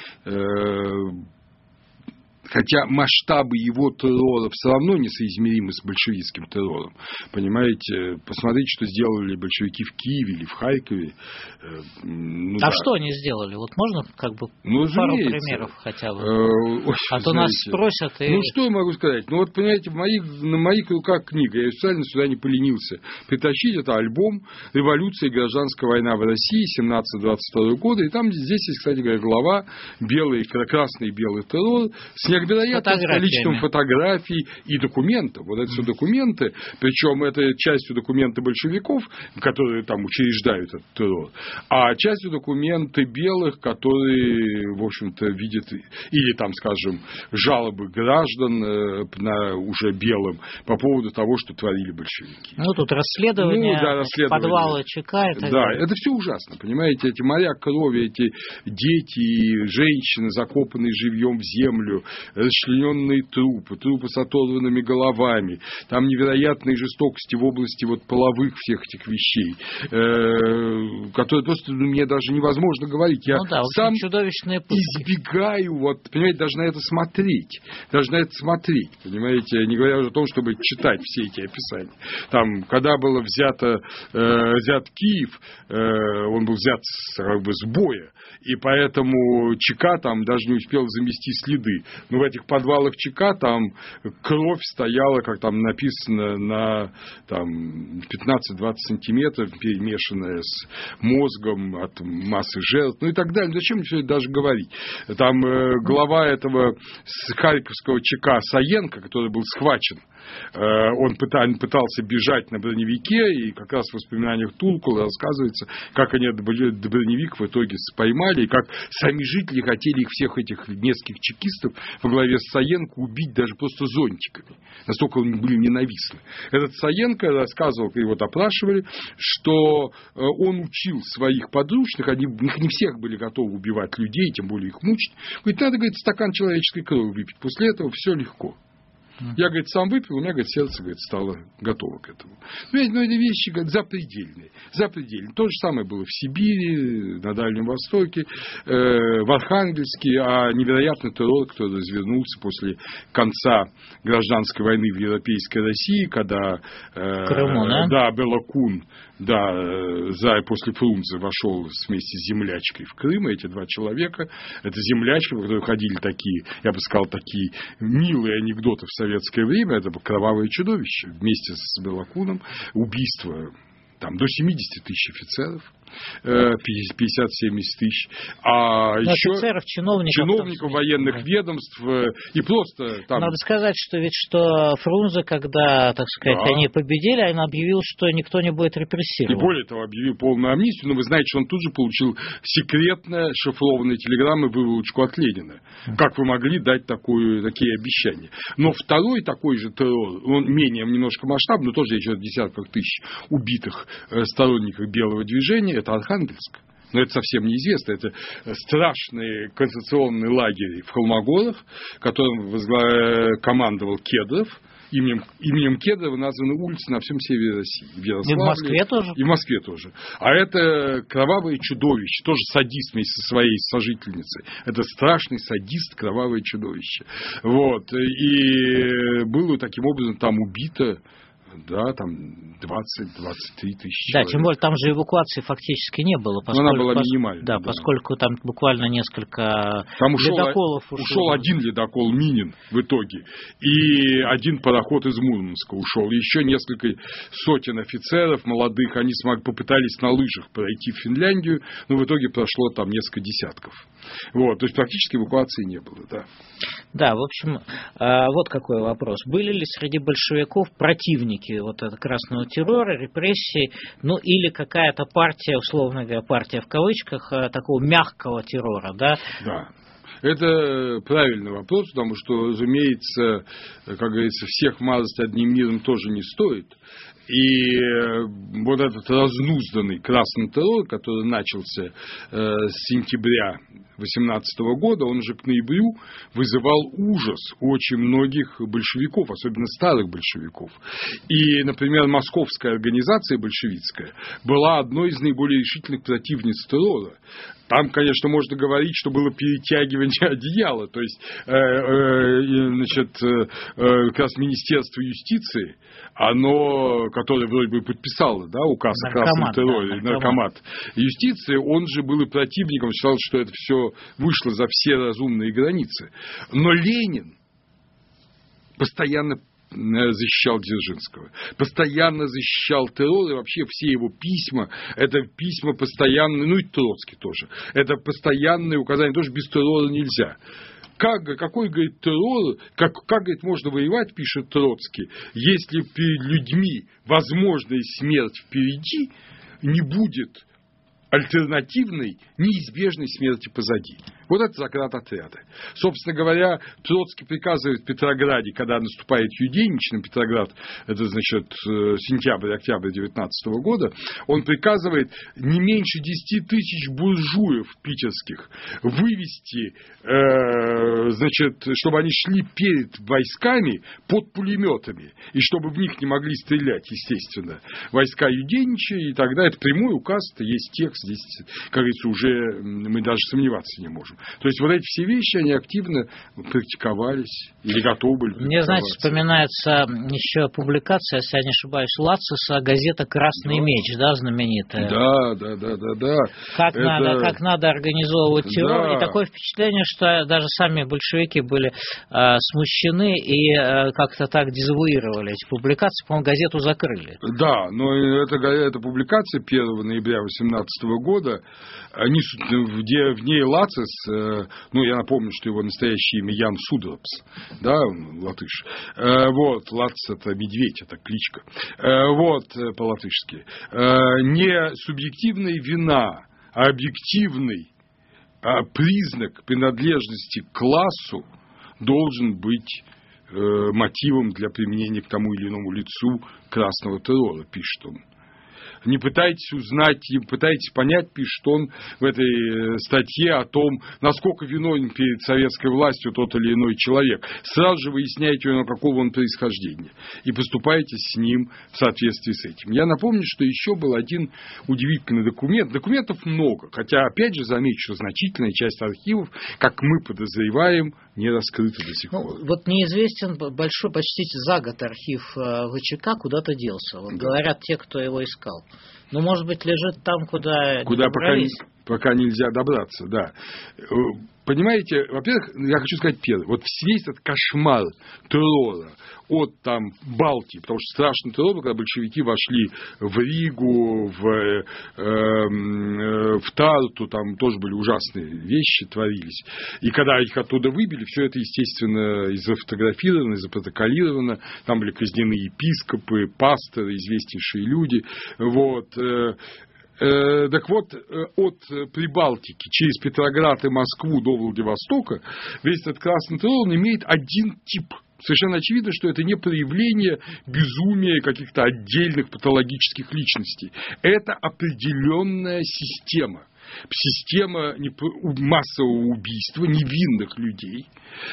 Хотя масштабы его террора все равно несоизмеримы с большевистским террором. Понимаете, посмотрите, что сделали большевики в Киеве или в Харькове. Ну, а да. что они сделали? Вот можно как бы ну, пару примеров хотя бы? Ой, а то знаете, нас спросят. И... Ну, что я могу сказать? Ну, вот, понимаете, в моих, на моих руках книга. Я специально сюда не поленился притащить. Это альбом «Революция и гражданская война в России» семнадцатый-двадцать второй года. И там здесь есть, кстати говоря, глава «Белый, красный и белый террор» с Так, вероятно, с количеством фотографий и документов. Вот это все документы, причем это частью документы большевиков, которые там учреждают этот террор, а частью документы белых, которые, в общем-то, видят, или там, скажем, жалобы граждан на уже белым по поводу того, что творили большевики. Ну, тут расследование, ну, да, расследование. Подвалы ЧК. И так да, далее. Это все ужасно, понимаете, эти моря крови, эти дети, женщины, закопанные живьем в землю, расчлененные трупы, трупы с оторванными головами, там невероятные жестокости в области вот половых всех этих вещей, э, которые просто ну, мне даже невозможно говорить. Я ну да, сам избегаю, вот, понимаете, даже на это смотреть, даже на это смотреть, понимаете, не говоря уже о том, чтобы читать все эти описания. Там, когда было взято, э, взят Киев, э, он был взят как бы с боя, и поэтому ЧК там даже не успел замести следы. Но в этих подвалах ЧК там кровь стояла, как там написано, на там, пятнадцать-двадцать сантиметров, перемешанная с мозгом от массы жертв, ну и так далее. Зачем все это даже говорить? Там э, глава этого харьковского ЧК Саенко, который был схвачен, э, он пытал, пытался бежать на броневике, и как раз в воспоминаниях Тулкула рассказывается, как они этот броневик в итоге поймали, и как сами жители хотели их всех этих нескольких чекистов во главе с Саенко убить даже просто зонтиками. Настолько они были ненавистны. Этот Саенко рассказывал, его опрашивали, что он учил своих подручных, они не всех были готовы убивать людей, тем более их мучить. Говорит, надо, говорит, стакан человеческой крови выпить. После этого все легко. Я, говорит, сам выпил, у меня, говорит, сердце, говорит, стало готово к этому. Ну, эти вещи, говорит, запредельные. Запредельные. То же самое было в Сибири, на Дальнем Востоке, э, в Архангельске, а невероятный террор, который развернулся после конца гражданской войны в Европейской России, когда э, Крыму, да? Да, Белокун, да, за, после Фрунзе вошел вместе с землячкой в Крым, эти два человека, это землячки, в которые ходили такие, я бы сказал, такие милые анекдоты в советское время, это «Кровавое чудовище» вместе с Белокуном, убийство там, до семьдесят тысяч офицеров, пятьдесят-семьдесят тысяч, а но еще офицеров, чиновников, чиновников там, военных да. ведомств и просто там... Надо сказать, что ведь что Фрунзе, когда, так сказать, да. они победили, он объявил, что никто не будет репрессирован. И более того, объявил полную амнистию, но вы знаете, что он тут же получил секретно шифрованные телеграммы выволочку от Ленина. Как вы могли дать такую, такие обещания? Но второй такой же террор, он менее немножко масштабный, но тоже речь о десятках тысяч убитых сторонников белого движения, это Архангельск. Но это совсем неизвестно. Это страшный концентрационный лагерь в Холмогорах, которым возглав... командовал Кедров. Именем, именем Кедрова названы улицы на всем севере России. В и в Москве тоже. И в Москве тоже. А это кровавое чудовище, тоже садист вместе со своей сожительницей. Это страшный садист, кровавое чудовище. Вот. И было таким образом там убито, да, там двадцать-двадцать три тысячи Да, человек. тем более там же эвакуации фактически не было. Поскольку, она была минимальной. Да, да, поскольку там буквально несколько там ушел, ледоколов ушло. Ушел один ледокол Минин в итоге, и один пароход из Мурманска ушел. Еще несколько сотен офицеров молодых, они смогли, попытались на лыжах пройти в Финляндию, но в итоге прошло там несколько десятков. Вот, то есть практически эвакуации не было, да. Да, в общем, вот какой вопрос. Были ли среди большевиков противники вот этого красного террора, репрессий, ну или какая-то партия, условно говоря, партия в кавычках, такого мягкого террора, да? Да. Это правильный вопрос, потому что, разумеется, как говорится, всех мазать одним миром тоже не стоит. И вот этот разнузданный красный террор, который начался с сентября две тысячи восемнадцатого года, он же к ноябрю вызывал ужас у очень многих большевиков, особенно старых большевиков. И, например, московская организация большевистская была одной из наиболее решительных противниц террора. Там, конечно, можно говорить, что было перетягивание одеяла. То есть, э, э, значит, э, как раз Министерство юстиции, оно, которое вроде бы подписало, да, указ о красном терроре, да, наркомат юстиции, он же был и противником, считал, что это все вышло за все разумные границы. Но Ленин постоянно защищал Дзержинского, постоянно защищал террор, и вообще все его письма, это письма постоянные, ну и Троцкий тоже, это постоянные указания, тоже без террора нельзя. как, какой, говорит, террор, как, как, говорит, можно воевать, пишет Троцкий, если перед людьми возможная смерть впереди, не будет альтернативной, неизбежной смерти позади. Вот это заградотряды. Собственно говоря, Троцкий приказывает в Петрограде, когда наступает Юденичный Петроград, это, значит, сентябрь-октябрь девятнадцатого года, он приказывает не меньше десяти тысяч буржуев питерских вывести, э, значит, чтобы они шли перед войсками под пулеметами, и чтобы в них не могли стрелять, естественно, войска Юденича, и тогда это прямой указ, это есть текст, здесь, как говорится, уже мы даже сомневаться не можем. То есть вот эти все вещи, они активно практиковались или готовы были. Мне, знаете, вспоминается еще публикация, если я не ошибаюсь, Лациса, газета «Красный да. меч», да, знаменитая? Да, да, да, да, да. Как, это... надо, как надо организовывать террор. Да. И такое впечатление, что даже сами большевики были э, смущены и э, как-то так дезавуировали эти публикации. По-моему, газету закрыли. Да, но эта, эта публикация первого ноября восемнадцатого года, они, где в ней Лацис, ну, я напомню, что его настоящее имя Ян Судропс, да, латыш. Вот, Лацис — это медведь, это кличка. Вот, по-латышски. Не субъективная вина, а объективный признак принадлежности к классу должен быть мотивом для применения к тому или иному лицу красного террора, пишет он. Не пытайтесь узнать, не пытайтесь понять, пишет он в этой статье, о том, насколько виновен перед советской властью тот или иной человек. Сразу же выясняйте, какого он происхождения, и поступайте с ним в соответствии с этим. Я напомню, что еще был один удивительный документ. Документов много, хотя, опять же, замечу, что значительная часть архивов, как мы подозреваем, не раскрыта до сих пор. Ну, вот неизвестен большой, почти за год архив ВЧК куда-то делся. Вот да. Говорят те, кто его искал. Ну, может быть, лежит там, куда... Куда пока, пока нельзя добраться, да. Понимаете, во-первых, я хочу сказать первое. Вот весь этот кошмар террора от там Балтии, потому что страшный террор, когда большевики вошли в Ригу, в, э, э, в Тарту, там тоже были ужасные вещи творились. И когда их оттуда выбили, все это, естественно, и зафотографировано, и запротоколировано. Там были казнены епископы, пасторы, известнейшие люди. Вот. Э, так вот, от Прибалтики через Петроград и Москву до Владивостока весь этот красный террор он имеет один тип. Совершенно очевидно, что это не проявление безумия каких-то отдельных патологических личностей. Это определенная система. Система массового убийства невинных людей.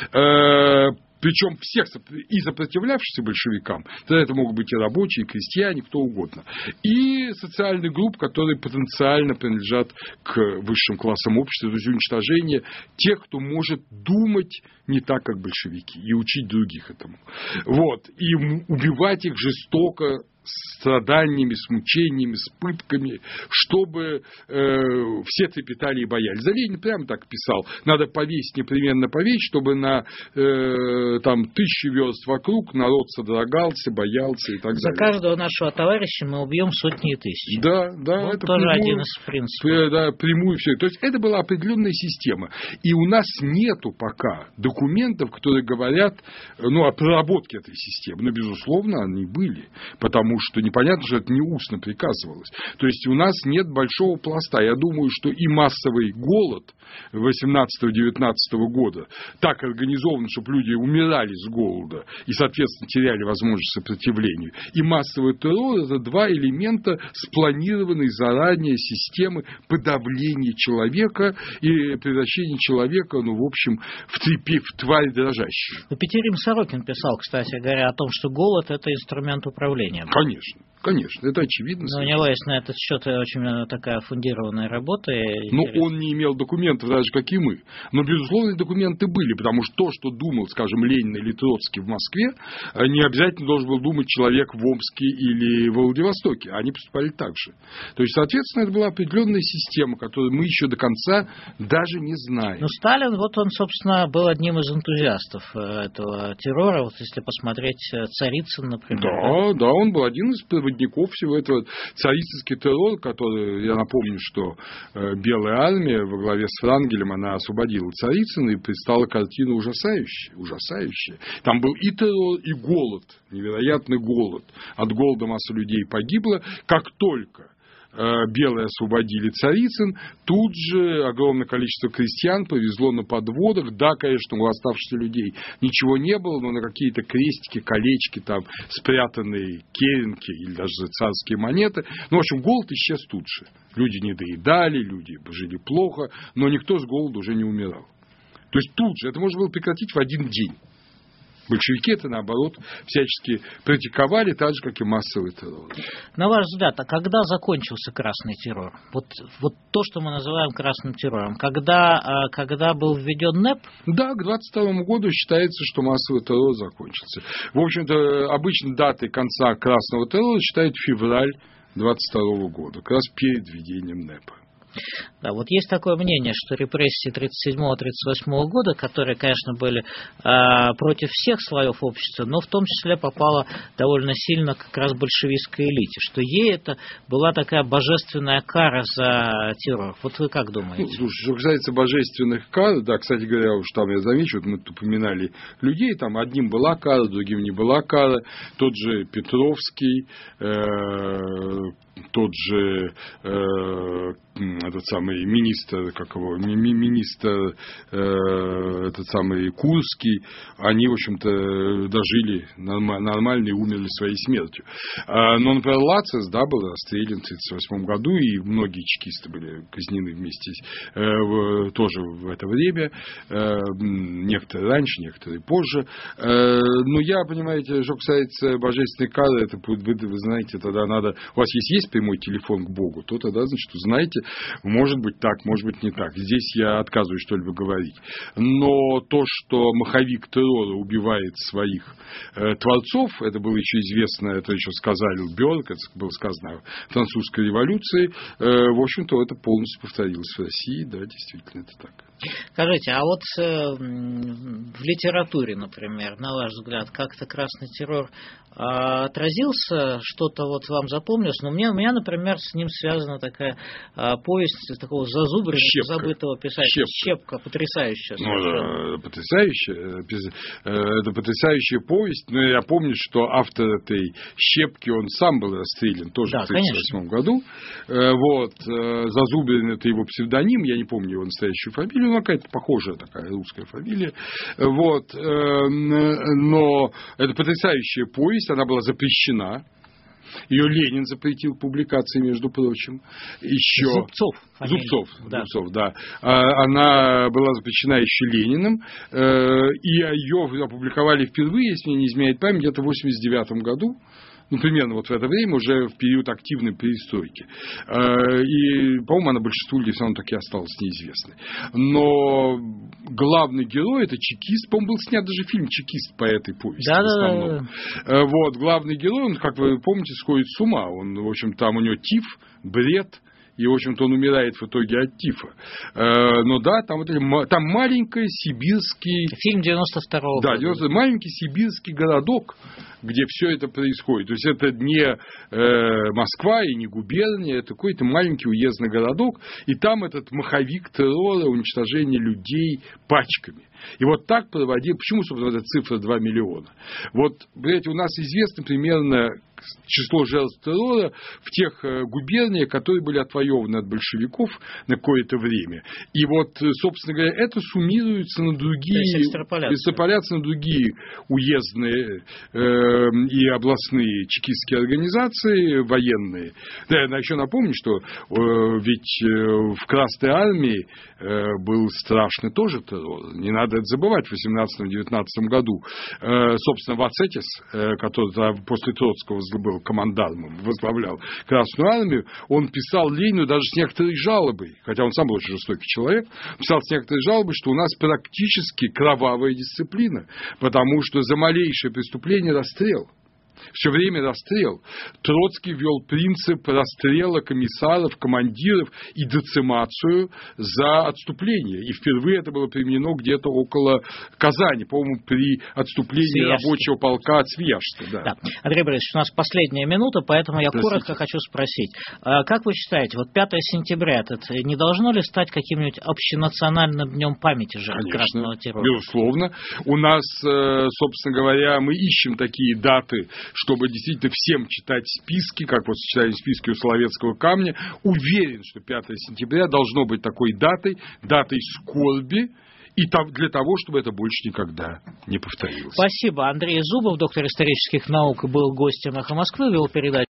Э, Причем всех и сопротивлявшихся большевикам, тогда это могут быть и рабочие, и крестьяне, кто угодно, и социальных групп, которые потенциально принадлежат к высшим классам общества, то есть уничтожение тех, кто может думать не так, как большевики, и учить других этому. Вот. И убивать их жестоко, с страданиями, с мучениями, с пытками, чтобы э, все трепетали и боялись. За Ленин прямо так писал: надо повесить, непременно повесить, чтобы на э, там, тысячи верст вокруг народ содрогался, боялся и так За далее. За каждого нашего товарища мы убьем сотни тысяч. Да, да. Вот это тоже прямую, один из принципов. Да, прямую все. То есть это была определенная система. И у нас нету пока документов, которые говорят, ну, о проработке этой системы. Но, безусловно, они были. Потому что непонятно, что это не устно приказывалось. То есть у нас нет большого пласта. Я думаю, что и массовый голод восемнадцатого-девятнадцатого года так организован, чтобы люди умирали с голода и, соответственно, теряли возможность сопротивлению. И массовый террор – это два элемента спланированной заранее системы подавления человека и превращения человека, ну, в общем, в, трепи, в тварь дрожащую. Петерим Сорокин писал, кстати говоря, о том, что голод – это инструмент управления. Конечно. Конечно, это очевидно. Но у него есть на этот счет очень такая фундированная работа. Но он не имел документов, даже как и мы. Но, безусловно, документы были, потому что то, что думал, скажем, Ленин или Троцкий в Москве, не обязательно должен был думать человек в Омске или в Владивостоке. Они поступали так же. То есть, соответственно, это была определенная система, которую мы еще до конца даже не знаем. Ну, Сталин, вот он, собственно, был одним из энтузиастов этого террора. Вот если посмотреть Царицын, например. Да, да, да, он был один из проводников всего этого. Царицынский террор, который, я напомню, что Белая армия во главе с Врангелем, она освободила Царицына, и предстала картина ужасающая, ужасающая. Там был и террор, и голод, невероятный голод. От голода масса людей погибла. Как только белые освободили Царицын, тут же огромное количество крестьян повезло на подводах. Да, конечно, у оставшихся людей ничего не было, но на какие-то крестики, колечки, там, спрятанные керенки или даже царские монеты. Ну, в общем, голод исчез тут же. Люди не доедали, люди жили плохо, но никто с голоду уже не умирал. То есть тут же это можно было прекратить в один день. Большевики это, наоборот, всячески практиковали, так же, как и массовый террор. На ваш взгляд, а когда закончился красный террор? Вот, вот то, что мы называем красным террором. Когда, когда был введен НЭП? Да, к двадцать второму году считается, что массовый террор закончился. В общем-то, обычно датой конца красного террора считают февраль двадцать второго года, как раз перед введением НЭПа. Да, вот есть такое мнение, что репрессии тридцать седьмого — тридцать восьмого года, которые, конечно, были э, против всех слоев общества, но в том числе попало довольно сильно как раз большевистской элите, что ей это была такая божественная кара за террор. Вот вы как думаете? Ну, слушай, что касается божественных кар, да, кстати говоря, уж там я замечу, вот мы тут упоминали людей, там одним была кара, другим не была кара, тот же Петровский, э, тот же э, этот самый министр, как его, ми- министр э, этот самый Курский, они, в общем-то, дожили норм- нормально и умерли своей смертью. А, но, например, Лацис, да, был расстрелян в тридцать восьмом году, и многие чекисты были казнены вместе э, в, тоже в это время, э, некоторые раньше, некоторые позже. Э, но я, понимаете, что касается божественной кары, это вы, вы знаете, тогда надо, у вас есть, есть прямой телефон к Богу, то тогда, значит, узнаете, может быть так, может быть не так. Здесь я отказываюсь что-либо говорить. Но то, что маховик террора убивает своих э, творцов, это было еще известно, это еще сказал Бёрк, это было сказано в французской революции, э, в общем-то, это полностью повторилось в России, да, действительно, это так. Скажите, а вот э, в литературе, например, на ваш взгляд, как-то красный террор э, отразился, что-то вот вам запомнилось? Но мне, у меня, например, с ним связана такая э, повесть такого зазубренного, забытого писателя. Щепка. Щепка, потрясающая. Ну, да, потрясающая. Это потрясающая повесть. Но я помню, что автор этой Щепки, он сам был расстрелян тоже да, в тридцать восьмом году. Вот. Зазубрин — это его псевдоним, я не помню его настоящую фамилию, но какая-то похожая такая русская фамилия. Вот. Но это потрясающая повесть, она была запрещена. Ее Ленин запретил публикации, между прочим. Еще... Зубцов. Зубцов, да. Зубцов, да. Она была запрещена еще Лениным, и ее опубликовали впервые, если мне не изменяет память, где-то в восемьдесят девятом году. Ну, примерно вот в это время, уже в период активной перестройки. И, по-моему, она большинству людей все равно так и осталась неизвестной. Но главный герой — это чекист. По-моему, был снят даже фильм «Чекист» по этой повести. Да, в основном. да, да. Вот, главный герой, он, как вы помните, сходит с ума. Он, в общем, там у него тиф, бред. И, в общем-то, он умирает в итоге от тифа. Но да, там, вот, там маленький сибирский... Фильм девяносто второго Да, девяносто маленький сибирский городок, где все это происходит. То есть, это не э, Москва и не губерния, это какой-то маленький уездный городок, и там этот маховик террора, уничтожения людей пачками. И вот так проводил... Почему, собственно, эта цифра два миллиона? Вот, понимаете, у нас известно примерно число жертв террора в тех губерниях, которые были отвоеваны от большевиков на какое-то время. И вот, собственно говоря, это суммируется на другие... экстраполяция на другие уездные э, и областные чекистские организации военные. Да, я еще напомню, что э, ведь э, в Красной армии э, был страшный тоже террор. Не надо это забывать. В восемнадцатом-девятнадцатом году, э, собственно, Вацетис, э, который после Троцкого был командармом, возглавлял Красную армию, он писал Ленину даже с некоторой жалобой, хотя он сам был очень жестокий человек, писал с некоторой жалобой, что у нас практически кровавая дисциплина, потому что за малейшее преступление расстрел. все время расстрел. Троцкий ввел принцип расстрела комиссаров, командиров и децимацию за отступление. И впервые это было применено где-то около Казани, по-моему, при отступлении Свияжска. рабочего полка от Свияжска. Да. Да. Андрей Борисович, у нас последняя минута, поэтому я Простите. коротко хочу спросить. Как вы считаете, вот пятое сентября это не должно ли стать каким-нибудь общенациональным днем памяти жертв красного террора? Безусловно. У нас, собственно говоря, мы ищем такие даты, чтобы действительно всем читать списки, как вот читали списки у Соловецкого камня. Уверен, что пятое сентября должно быть такой датой, датой скорби, и для того, чтобы это больше никогда не повторилось. Спасибо. Андрей Зубов, доктор исторических наук, был гостем «Эхо Москвы», вел передачу